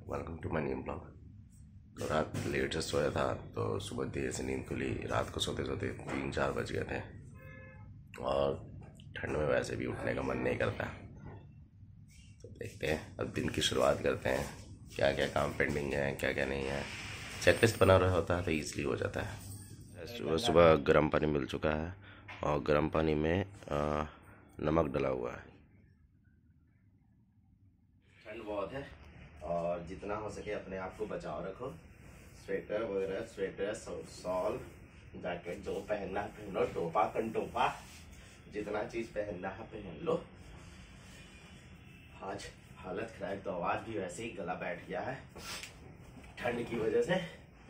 Welcome to my new blog. तो रात late से सोया था तो सुबह देर से नींद खुली। रात को सोते सोते 3-4 बज गए थे और ठंड में वैसे भी उठने का मन नहीं करता। तो देखते हैं, अब दिन की शुरुआत करते हैं। क्या क्या काम पेंडिंग है, क्या क्या नहीं है। चेकलिस्ट बना रहा होता है तो ईजिली हो जाता है। सुबह सुबह गर्म पानी मिल चुका है और गर्म पानी में नमक डला हुआ है। ठंड बहुत है और जितना हो सके अपने आप को बचाव रखो। स्वेटर वगैरह, स्वेटर, शॉल, जैकेट जो पहनना है पहन लो, टोपा कंटोपा, जितना चीज पहनना है पहन लो। आज हालत खराब, तो आवाज भी वैसे ही गला बैठ गया है ठंड की वजह से।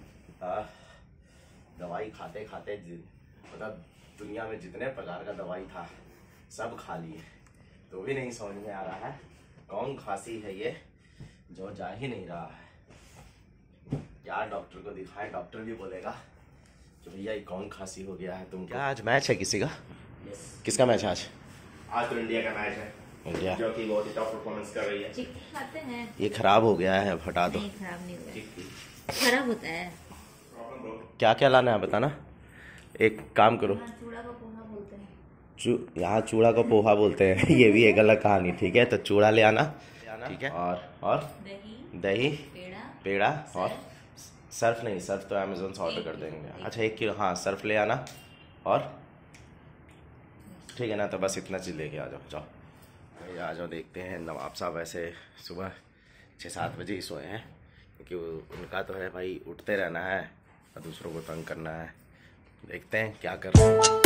दवाई खाते खाते मतलब दुनिया में जितने प्रकार का दवाई था सब खा लिए, तो भी नहीं समझ में आ रहा है कौन खांसी है ये जो जा ही नहीं रहा है। यार डॉक्टर को दिखाएं, डॉक्टर भी बोलेगा कि भैया ये कौन खांसी हो गया है तुमको। क्या आज मैच है किसी का? yes. किसका मैच है आज? आज तो इंडिया का मैच है, इंडिया जो कि बहुत ही टॉप परफॉर्मेंस कर रही है। चिक्की खाते हैं। ये खराब हो गया है, हटा दो। नहीं, खराब नहीं हुआ, खराब होता है। क्या क्या लाना है बताना। एक काम करो, चूड़ा का पोहा बोलते हैं। यहाँ चूड़ा का पोहा बोलते हैं ये भी एक अलग कहानी। ठीक है, तो चूड़ा ले आना, ठीक है। और दही, पेड़ा और सर्फ। नहीं, सर्फ तो अमेज़न से ऑर्डर कर देंगे। अच्छा 1 किलो, हाँ सर्फ ले आना। और ठीक है ना, तो बस इतना चीज़ लेके आ जाओ। जाओ आ जाओ। देखते हैं नवाब साहब ऐसे सुबह 6-7 बजे ही सोए हैं, क्योंकि उनका तो है भाई उठते रहना है और दूसरों को तंग करना है। देखते हैं क्या कर रहे हैं।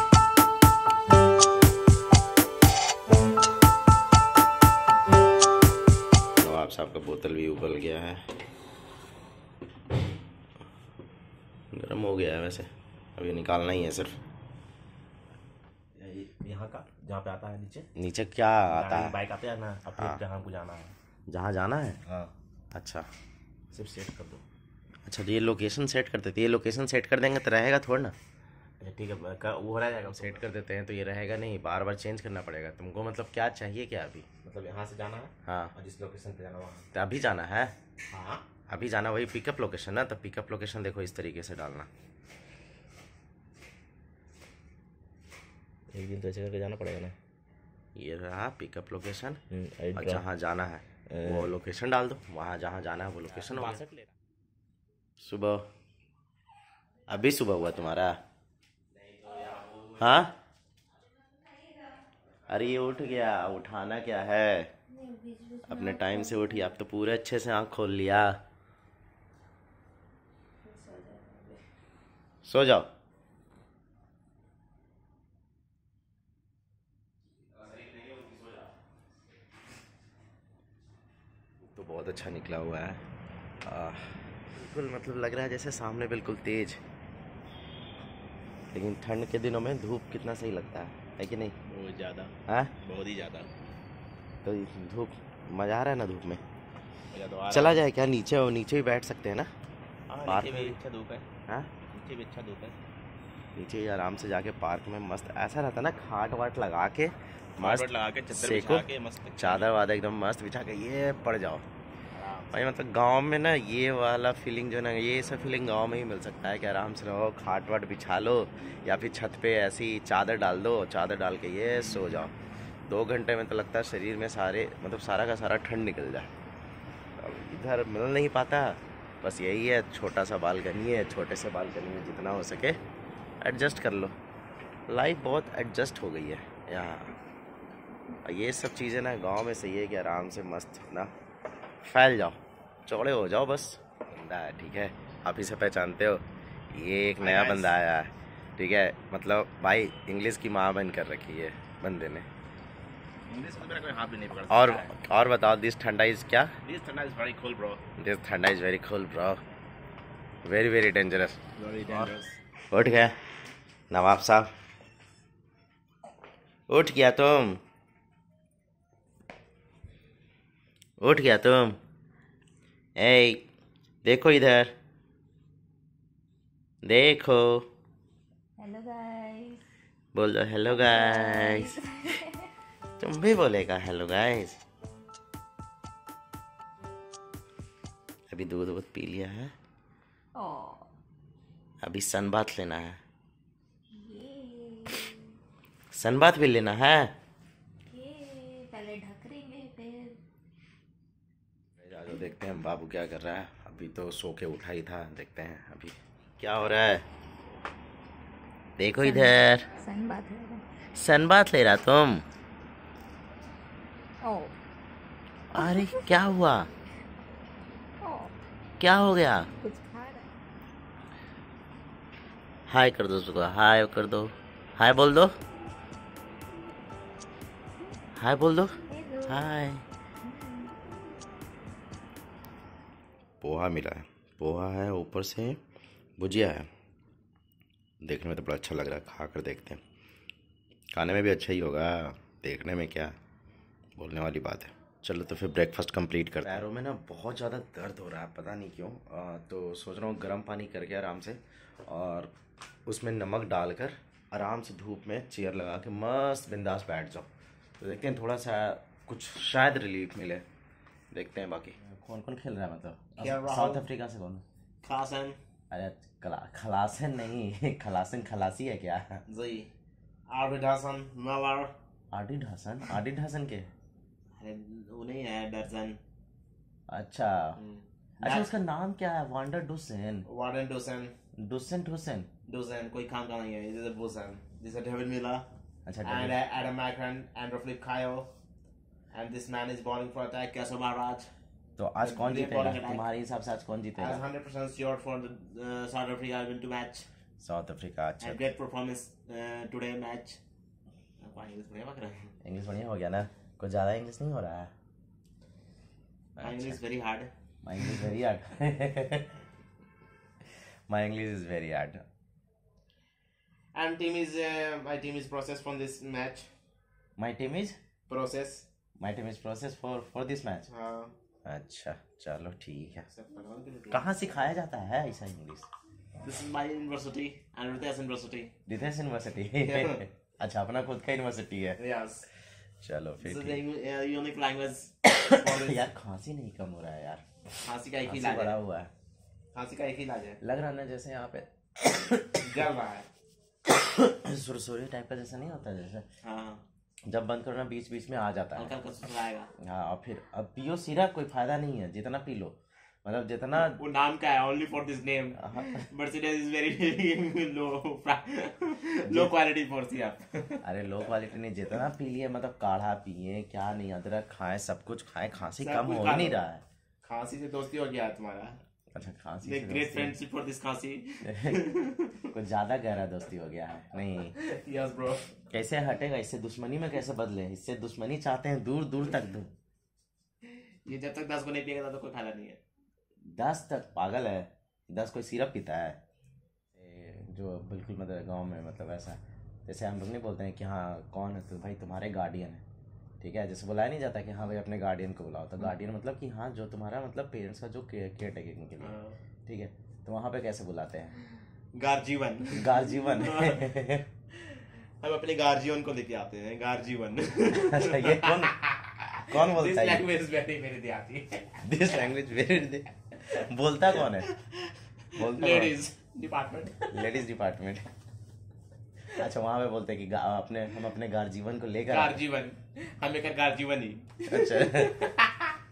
नवाब साहब का बोतल भी उबल गया है, गर्म हो गया है वैसे, अभी निकालना ही है सिर्फ। यहाँ का जहाँ पे आता है नीचे क्या आता है? बाइक आते हैं ना, अब फिर जहाँ को जाना है, जहाँ जाना है। हाँ अच्छा, सिर्फ सेट कर दो। अच्छा तो ये लोकेशन सेट कर देते, ये लोकेशन सेट कर देंगे तो रहेगा थोड़ा ना। अच्छा ठीक है, वो रह जाएगा। सेट कर देते हैं तो ये रहेगा नहीं, बार बार चेंज करना पड़ेगा तुमको। मतलब क्या चाहिए क्या अभी? मतलब यहाँ से जाना है, हाँ, और जिस लोकेशन पे जाना वहाँ। तो अभी जाना है? हाँ अभी जाना, वही पिकअप लोकेशन ना। तो पिकअप लोकेशन देखो इस तरीके से डालना। एक दिन तो ऐसे करके जाना पड़ेगा ना। ये रहा पिकअप लोकेशन, और और जहाँ जाना है वो लोकेशन डाल दो। वहाँ जहाँ जाना है वो लोकेशन हो गया। सुबह अभी सुबह हुआ तुम्हारा? हाँ, अरे ये उठ गया, उठाना क्या है, अपने टाइम से उठी। आप तो पूरे अच्छे से आँख खोल लिया। सो जाओ। तो बहुत अच्छा निकला हुआ है, बिल्कुल मतलब लग रहा है जैसे सामने बिल्कुल तेज। लेकिन ठंड के दिनों में धूप कितना सही लगता है कि नहीं? बहुत ज़्यादा, हाँ बहुत ही ज़्यादा। तो धूप मजा आ रहा है ना धूप में। तो चला जाए क्या नीचे? और नीचे ही बैठ सकते हैं ना पार्क में। अच्छा धूप है। हाँ, नीचे भी अच्छा धूप है। नीचे ही आराम से जाके पार्क में मस्त ऐसा रहता ना, खाट वाट लगा के मस्त लगा के चद्दर सेको, बिछा के मस्त चादर वादर एकदम मस्त बिछा के ये पड़ जाओ भाई। मतलब गांव में ना ये वाला फीलिंग जो ना, ये सब फीलिंग गांव में ही मिल सकता है कि आराम से रहो, खाट वाट बिछा लो या फिर छत पे ऐसी चादर डाल दो, चादर डाल के ये सो जाओ। 2 घंटे में तो लगता है शरीर में सारे मतलब सारा का सारा ठंड निकल जाए। अब इधर मिल नहीं पाता, बस यही है, छोटा सा बालकनी है, छोटे से बालकनी में जितना हो सके एडजस्ट कर लो। लाइफ बहुत एडजस्ट हो गई है यहाँ। ये सब चीज़ें ना गांव में सही है कि आराम से मस्त ना फैल जाओ, चौड़े हो जाओ बस। बंदा है, ठीक है, आप इसे पहचानते हो, ये एक नया बंदा आया है, ठीक है। मतलब भाई इंग्लिश की माँ बन कर रखी है बंदे ने। इंग्लिश में मेरा कोई हाथ भी नहीं पकड़ता। और बताओ, दिस ठंडा इज क्या? दिस ठंडा is very cool bro. This ठंडा is very cool bro, very very dangerous. Very dangerous. उठ गया नवाब साहब, उठ गया तुम, उठ गया तुम। ए देखो इधर, देखो, हेलो गाइस, बोल दो हेलो गाइस। तुम भी बोलेगा हेलो गाइस। अभी दूध वूध पी लिया है, ओ अभी सन बाथ लेना है। ये सन बाथ भी लेना है। पहले ढक देंगे फिर। जाओ देखते हैं बाबू क्या कर रहा है। अभी तो सो के उठा ही था, देखते हैं अभी क्या हो रहा है। देखो इधर सन बात है। सन बाथ ले रहा तुम। ओ अरे क्या हुआ, ओ क्या हो गया? कुछ खा रहा है। हाय कर दो उसको, हाय कर दो, हाय बोल दो, हाय बोल दो, हेलो। हाय। पोहा मिला है, पोहा है, ऊपर से भुजिया है। देखने में तो बड़ा अच्छा लग रहा है, खा कर देखते हैं। खाने में भी अच्छा ही होगा, देखने में क्या बोलने वाली बात है। चलो तो फिर ब्रेकफास्ट कंप्लीट करते हैं। पैरों में ना बहुत ज़्यादा दर्द हो रहा है, पता नहीं क्यों। तो सोच रहा हूँ गर्म पानी करके आराम से, और उसमें नमक डालकर आराम से धूप में चेयर लगा के मस्त बिंदास बैठ जाओ। तो देखते हैं थोड़ा सा कुछ शायद रिलीफ मिले, देखते हैं। बाकी कौन कौन खेल रहा है, मतलब साउथ अफ्रीका से कौन? Klassen. अरे खलासन नहीं खलासन खलासी है क्या? Sie. Arvid Hassan. Möller. आदिड Hasan, आदिड Hasan के? अरे वो नहीं है दर्जन। अच्छा अच्छा, उसका नाम क्या है? Van der Dussen, warden Dawson. Dussen Hussain. Dawson कोई काम का नहीं है। This is Bosan. This is David Miller. अच्छा And Adam Macron and Rafik Kyle. And this man is bowling for attack. Keshav Maharaj. तो आज कौन Great जीतेगा bowling attack. तुम्हारे हिसाब से? आज कौन I जीतेगा? was 100% sure for the South Africa win to match. South Africa. अच्छा, And great performance today match. English बढ़िया बक रहा है। इंग्लिश बढ़िया हो गया ना? कुछ ज़्यादा इंग्लिश नहीं हो रहा है? My English very hard. My English very hard my English is very hard. And my team is processed from this match. My team is Process. Process for this match. अच्छा चलो ठीक है। कहाँ सिखाया जाता है ऐसा English? This is my university, Anurtha's University. दितेश यूनिवर्सिटी अच्छा, अपना खुद का यूनिवर्सिटी है। Yes. चलो This फिर is ठीक। the unique language. for this. यार खांसी नहीं कम हो रहा है यार, खांसी का एक ही खांसी इलाज बड़ा है। हुआ है। खांसी का एक ही इलाज है। लग रहा है ना जैसे यहाँ पे जल रहा है। सुरसुरी टाइप का जैसा नहीं होता, जैसे हाँ। जब बंद करो ना बीच बीच में आ जाता हल्का है। हल्का सुसुराएगा। हाँ, और फिर अब पियो सिरप, कोई फायदा नहीं है, जितना पी लो, मतलब जितना। वो नाम का है, only for this name. Mercedes is very low quality for syrup. अरे लो क्वालिटी नहीं, जितना पी लिए, मतलब काढ़ा पिए क्या नहीं, अदरक खाएं, सब कुछ खाएं, खांसी सब कम कुछ हो खा ही नहीं लो। रहा है। खांसी से दोस्ती हो गया तुम्हारा। अच्छा, खांसी Make से great दोस्ती friendship for this खांसी. कुछ ज्यादा गहरा दोस्ती हो गया है। नहीं, Yes bro. कैसे हटेगा इससे? दुश्मनी में कैसे बदले? इससे दुश्मनी चाहते हैं दूर दूर तक दूर। ये जब तक 10 को नहीं पिएगा तो कोई फायदा नहीं है। 10 तक? पागल है, 10 कोई सिरप पीता है? जो बिल्कुल मतलब गांव में, मतलब ऐसा जैसे हम लोग नहीं बोलते हैं कि हाँ कौन है तो भाई तुम्हारे गार्डियन है, ठीक है? जैसे बुलाया नहीं जाता कि हाँ भाई अपने गार्डियन को बुलाओ, तो गार्डियन मतलब कि हाँ जो तुम्हारा मतलब पेरेंट्स का जो केयर टेकिंग के लिए, ठीक है? तो वहाँ पे कैसे बुलाते हैं? गार्जीवन। गार्जीवन हम अपने गार्जियन को लेके आते हैं, गार्जीवन। अच्छा, ये कौन कौन This बोलता है? language very मेरे देहाती है। दिस लैंग्वेज वेरी बोलता कौन है? बोलता Ladies department. Ladies department. अच्छा, वहाँ पे बोलते हैं कि हम अपने गार्जीवन को लेकर गार्जीवन। हम लेकर गार्जीवन ही। अच्छा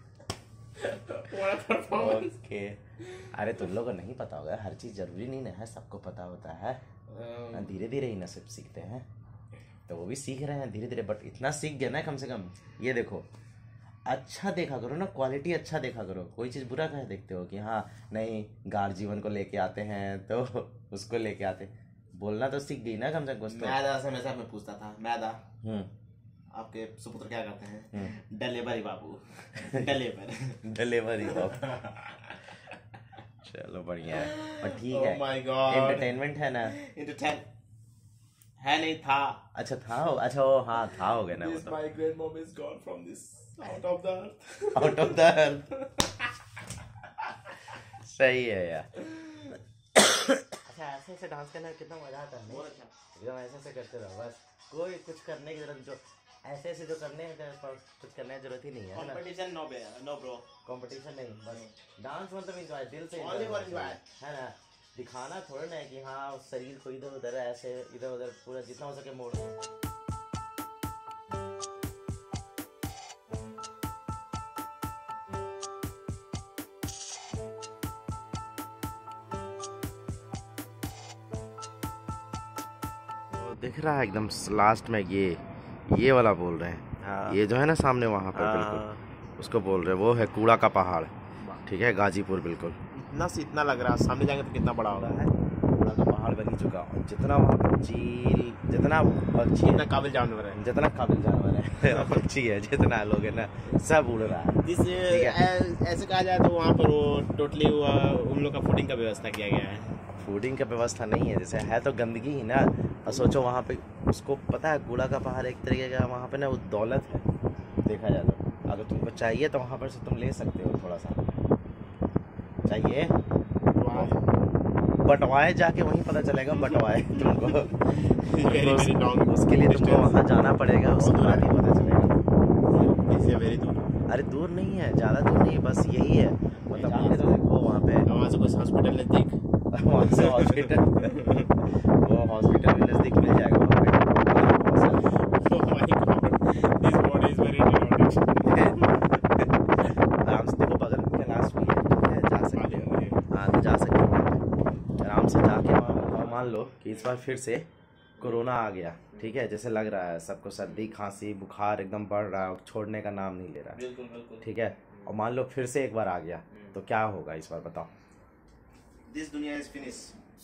What a performance. ओके। अरे तुम लोगों को नहीं पता होगा, हर चीज जरूरी नहीं ना है सबको पता होता है, धीरे धीरे ही ना सब सीखते हैं। तो वो भी सीख रहे हैं धीरे धीरे, बट इतना सीख गया ना कम से कम। ये देखो, अच्छा देखा करो ना, क्वालिटी अच्छा देखा करो, कोई चीज़ बुरा कहे देखते हो कि हाँ नहीं गार्जीवन को लेके आते हैं तो उसको लेके आते। बोलना तो सीख गई ना कम से कम कुछ तो। मैदा से हमेशा मैं पूछता था, मैदा हम्म आपके सुपुत्र क्या करते हैं? डिलीवरी बाबू। डिलीवर। डिलीवरी बाप। चलो बढ़िया है, और ठीक Oh है, my God. एंटरटेनमेंट है ना। Entertain है नहीं था। अच्छा था, अच्छा वो हाँ था, हो गया ना वो This तो। my grandmom is gone from this out of the earth. Out of the earth. सही है यार। अच्छा, ऐसे ऐसे डांस करने में कितना मजा आता है नहीं? बहुत अच्छा। एकदम ऐसे ऐसे करते रहो बस, कोई कुछ करने की जरूरत जो ऐसे ऐसे जो करने हैं तो कुछ करने की जरूरत ही नहीं है ना। Competition no bro. कंपटीशन नहीं, बस डांस मतलब एंजॉय, दिल से Only for enjoy. है ना। दिखाना थोड़ा ना है कि हाँ शरीर को इधर उधर ऐसे इधर उधर पूरा जितना हो सके मोड़। तो दिख रहा है एकदम लास्ट में ये वाला बोल रहे हैं। हाँ। ये जो है ना सामने वहाँ पर बिल्कुल उसको बोल रहे हैं, वो है कूड़ा का पहाड़। ठीक है, गाजीपुर बिल्कुल। इतना से इतना लग रहा है, सामने जाएंगे तो कितना बड़ा होगा। कूड़ा का पहाड़ बन ही चुका, और जितना वहाँ पर झील, जितना पक्षी, इतना काबिल जानवर है, जितना काबिल जानवर है पक्षी है, जितना लोग है ना, सब उड़ रहा है। ऐसे कहा जाए तो वहाँ पर वो टोटली उन लोग का फूडिंग का व्यवस्था किया गया है। फूडिंग का व्यवस्था नहीं है, जैसे है तो गंदगी ही ना। और सोचो वहाँ पे उसको पता है कूड़ा का पहाड़ एक तरीके का वहाँ पे ना वो दौलत है देखा जाए तो। अगर तुमको चाहिए तो वहाँ पर से तुम ले सकते हो, थोड़ा सा चाहिए बटवाए, जाके वहीं पता चलेगा बटवाए तुमको। उसके लिए तुमको वहाँ जाना पड़ेगा, उसके बाद ही पता चलेगा। वेरी दूर। अरे दूर नहीं है, ज़्यादा दूर नहीं, बस यही है मतलब। आगे तो देखो वहाँ पे, वहाँ से कुछ हॉस्पिटल नजदीक, वहाँ से हॉस्पिटल वो हॉस्पिटल भी नज़दीक मिल जाएगा वहाँ पे। आराम से देखो बगल में लास्ट में है, जा सकते हो। हाँ तो जा सकते हो वहाँ पे आराम से जाके। मान लो कि इस बार फिर से कोरोना आ गया, ठीक है, जैसे लग रहा है सबको सर्दी खांसी बुखार एकदम बढ़ रहा है, छोड़ने का नाम नहीं ले रहा है। बिल्कुल बिल्कुल। ठीक है, और मान लो फिर से एक बार आ गया तो क्या होगा इस बार बताओ। दिस दुनिया इज फिनिश।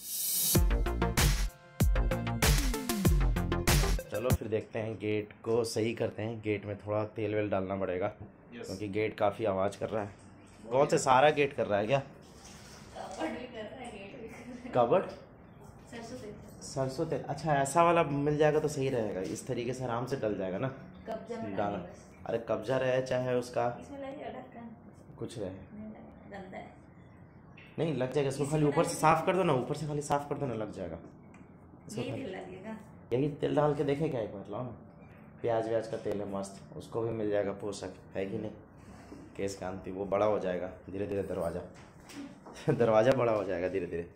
चलो फिर देखते हैं, गेट को सही करते हैं। गेट में थोड़ा तेल वेल डालना पड़ेगा क्योंकि गेट काफ़ी आवाज़ कर रहा है। कौन से सारा गेट कर रहा है क्या? कबर्ड सरसों तेल, अच्छा ऐसा वाला मिल जाएगा तो सही रहेगा। इस तरीके से आराम से डल जाएगा ना डाला। अरे कब्जा रहे चाहे उसका कुछ रहे, नहीं लग जाएगा। इसको खाली ऊपर से साफ कर दो ना, ऊपर से खाली साफ कर दो ना, लग जाएगा। यही तेल डाल के देखे क्या एक बार, लाओ ना। प्याज व्याज का तेल है मस्त, उसको भी मिल जाएगा पोषक, है कि नहीं। केस कांति वो बड़ा हो जाएगा धीरे धीरे, दरवाज़ा बड़ा हो जाएगा धीरे धीरे।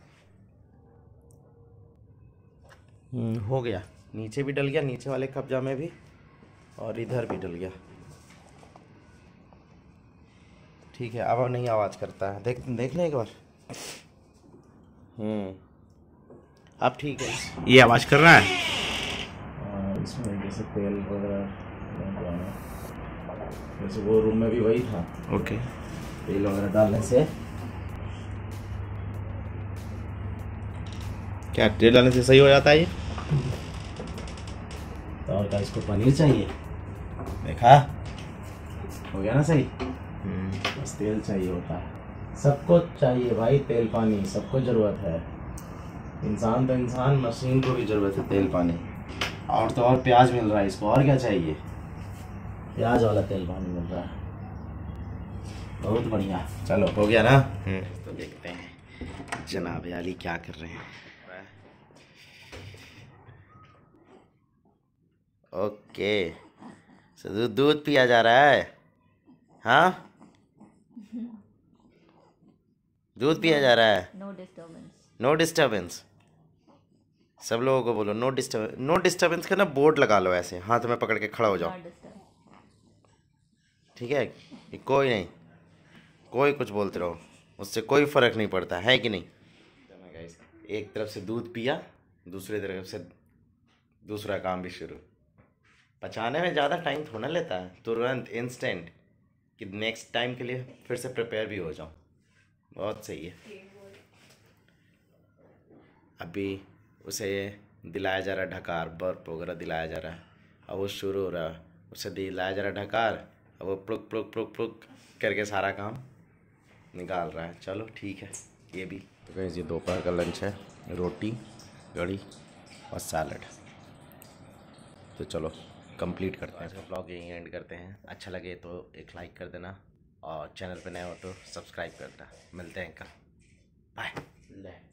हो गया, नीचे भी डल गया, नीचे वाले कब्जा में भी, और इधर भी डल गया। ठीक है, अब नहीं आवाज़ करता है, देख लें एक बार। अब ठीक है, ये आवाज़ कर रहा है। इसमें जैसे तेल वगैरह, जैसे वो रूम में भी वही था। ओके, तेल वगैरह डालने से क्या तेल डालने से सही हो जाता है ये? तो और क्या, इसको पनीर चाहिए, देखा हो गया ना सही। बस तेल चाहिए होता है, सबको चाहिए भाई तेल पानी, सबको ज़रूरत है। इंसान तो इंसान, मशीन को भी ज़रूरत है तेल पानी। और तो और प्याज मिल रहा है इसको, और क्या चाहिए। प्याज वाला तेल पानी मिल रहा है, बहुत बढ़िया। चलो हो गया ना। तो देखते हैं जनाब अली क्या कर रहे हैं। ओके, तो दूध पिया जा रहा है। हाँ, दूध पिया जा रहा है। No disturbance. सब लोगों को बोलो नो डिस्टर्बेंस का ना बोर्ड लगा लो, ऐसे हाथ में पकड़ के खड़ा हो जाओ, ठीक है। कोई नहीं, कोई कुछ बोलते रहो, उससे कोई फ़र्क नहीं पड़ता, है कि नहीं। एक तरफ से दूध पिया, दूसरी तरफ से दूसरा काम भी शुरू। पचाने में ज़्यादा टाइम थोड़ा लेता है, तुरंत इंस्टेंट, कि नेक्स्ट टाइम के लिए फिर से प्रिपेयर भी हो जाऊँ। बहुत सही है। अभी उसे दिलाया जा रहा है ढकार, बर्फ वगैरह दिलाया जा रहा है, अब वो शुरू हो रहा है, उसे दिलाया जा रहा है ढकार, अब वो प्लुक प्लुक प्लुक प्लुक करके सारा काम निकाल रहा है। चलो ठीक है, ये भी तो कहीं ये दोपहर का लंच है, रोटी कढ़ी और सैलड। तो चलो कंप्लीट करते हैं, आज का ब्लॉग यहीं एंड करते हैं। अच्छा लगे तो एक लाइक कर देना, और चैनल पे नए हो तो सब्सक्राइब करना। मिलते हैं कल, बाय।